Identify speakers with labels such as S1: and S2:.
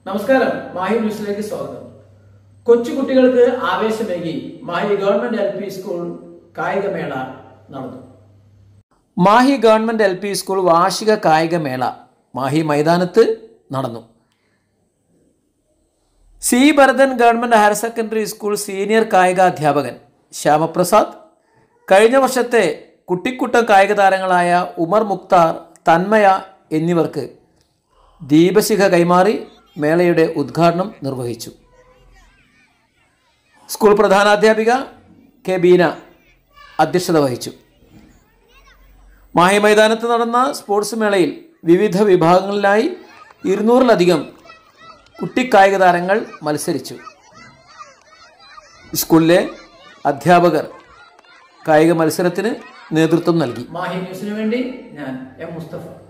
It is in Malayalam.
S1: നമസ്കാരം, മാഹി ന്യൂസിലേക്ക് സ്വാഗതം. കൊച്ചുകുട്ടികൾക്ക് ആവേശമേകി മാഹി ഗവൺമെന്റ് LP സ്കൂൾ കായികമേള നടന്നു. മാഹി ഗവൺമെന്റ് LP സ്കൂൾ വാർഷിക കായികമേള മാഹി മൈതാനത്ത് നടന്നു. C Bharathan government higher secondary school senior കായികാധ്യാപകൻ ശ്യാമപ്രസാദ് കഴിഞ്ഞ വർഷത്തെ കുട്ടിക്കുട്ടം കായിക താരങ്ങളായ ഉമർ മുക്താർ, തന്മയ എന്നിവർക്ക് ദീപശിഖ കൈമാറി മേളയുടെ ഉദ്ഘാടനം നിർവഹിച്ചു. സ്കൂൾ പ്രധാനാധ്യാപിക കെ ബീന അധ്യക്ഷത വഹിച്ചു. മാഹി മൈതാനത്ത് നടന്ന സ്പോർട്സ് മേളയിൽ വിവിധ വിഭാഗങ്ങളിലായി 200-ലധികം കുട്ടിക്കായിക താരങ്ങൾ മത്സരിച്ചു. സ്കൂളിലെ അധ്യാപകർ കായിക മത്സരത്തിന് നേതൃത്വം നൽകി. മാഹി ന്യൂസിനു വേണ്ടി ഞാൻ എം മുസ്തഫ.